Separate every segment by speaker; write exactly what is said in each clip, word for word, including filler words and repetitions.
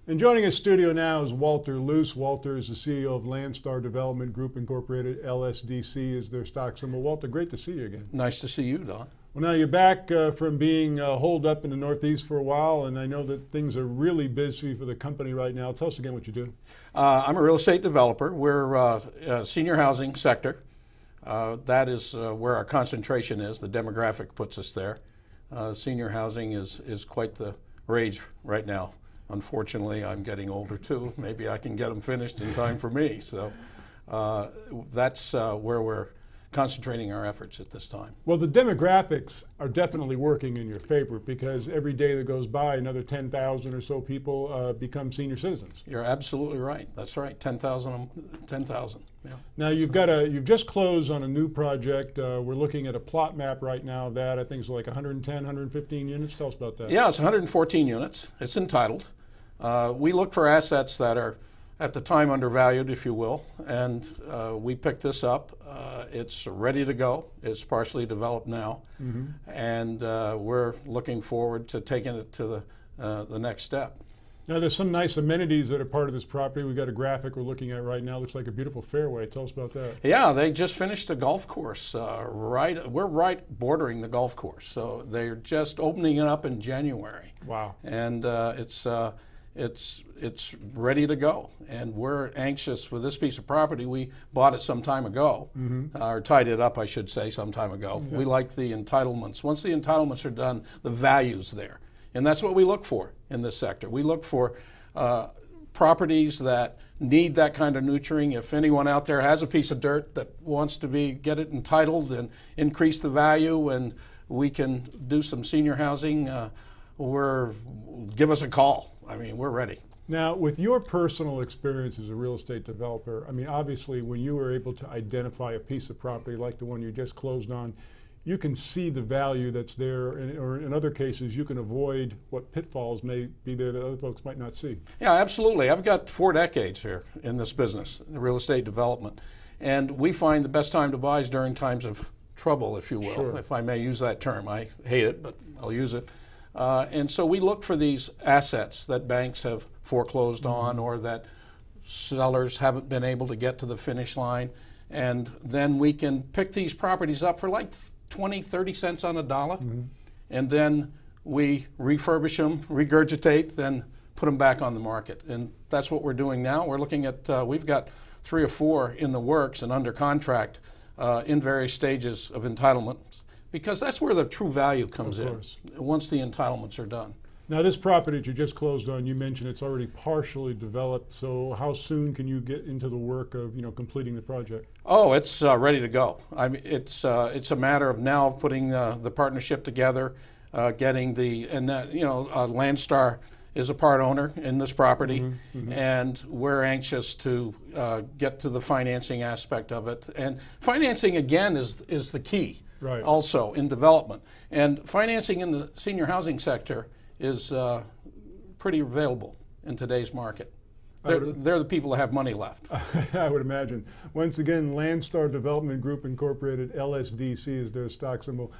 Speaker 1: And joining us in studio now is Walter Luce. Walter is the C E O of Landstar Development Group Incorporated. L S D C is their stock symbol. Walter, great to see you again.
Speaker 2: Nice to see you, Don.
Speaker 1: Well, now you're back uh, from being uh, holed up in the Northeast for a while, and I know that things are really busy for the company right now. Tell us again what you do.
Speaker 2: Uh, I'm a real estate developer. We're uh, a senior housing sector. Uh, that is uh, where our concentration is. The demographic puts us there. Uh, senior housing is, is quite the rage right now. Unfortunately, I'm getting older too. Maybe I can get them finished in time for me. So uh, that's uh, where we're concentrating our efforts at this time.
Speaker 1: Well, the demographics are definitely working in your favor, because every day that goes by, another ten thousand or so people uh, become senior citizens.
Speaker 2: You're absolutely right. That's right. ten thousand. ten thousand. Yeah.
Speaker 1: Now you've got a you've just closed on a new project. Uh, we're looking at a plot map right now of that. I think it's like one hundred ten, one hundred fifteen units. Tell us about that.
Speaker 2: Yeah, it's one hundred fourteen units. It's entitled. Uh, we look for assets that are at the time undervalued, if you will, and uh, we picked this up. Uh, it's ready to go. It's partially developed now, mm-hmm. and uh, we're looking forward to taking it to the, uh, the next step.
Speaker 1: Now there's some nice amenities that are part of this property. We've got a graphic we're looking at right now. Looks like a beautiful fairway. Tell us about that.
Speaker 2: Yeah, they just finished a golf course. Uh, right, we're right bordering the golf course, so they're just opening it up in January.
Speaker 1: Wow.
Speaker 2: And uh, it's uh, It's, it's ready to go, and we're anxious for this piece of property. We bought it some time ago, mm-hmm. uh, or tied it up, I should say, some time ago. Yeah. We like the entitlements. Once the entitlements are done, the value's there. And that's what we look for in this sector. We look for uh, properties that need that kind of nurturing. If anyone out there has a piece of dirt that wants to be get it entitled and increase the value, and we can do some senior housing, uh, we're, give us a call. I mean, we're ready.
Speaker 1: Now, with your personal experience as a real estate developer, I mean, obviously, when you were able to identify a piece of property like the one you just closed on, you can see the value that's there, and, or in other cases, you can avoid what pitfalls may be there that other folks might not see.
Speaker 2: Yeah, absolutely. I've got four decades here in this business, in real estate development, and we find the best time to buy is during times of trouble, if you will,
Speaker 1: sure.
Speaker 2: if I may use that term. I hate it, but I'll use it. Uh, and so we look for these assets that banks have foreclosed mm-hmm. on, or that sellers haven't been able to get to the finish line. And then we can pick these properties up for like twenty, thirty cents on a dollar. Mm-hmm. And then we refurbish them, regurgitate, then put them back on the market. And that's what we're doing now. We're looking at, uh, we've got three or four in the works and under contract uh, in various stages of entitlement. Because that's where the true value comes in, once the entitlements are done.
Speaker 1: Now, this property that you just closed on, you mentioned it's already partially developed. So how soon can you get into the work of, you know, completing the project?
Speaker 2: Oh, it's uh, ready to go. I mean, it's uh, it's a matter of now putting uh, the partnership together, uh, getting the, and that, you know, uh, Landstar is a part owner in this property, mm-hmm, mm-hmm. and we're anxious to uh, get to the financing aspect of it. And financing, again, is is the key. Right. Also in development, and financing in the senior housing sector is uh, pretty available in today's market. They're, they're the people that have money left.
Speaker 1: I would imagine. Once again, Landstar Development Group Incorporated, L S D C is their stock symbol.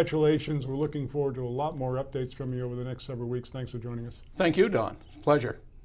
Speaker 1: Congratulations. We're looking forward to a lot more updates from you over the next several weeks. Thanks for joining us.
Speaker 2: Thank you, Don. It's a pleasure.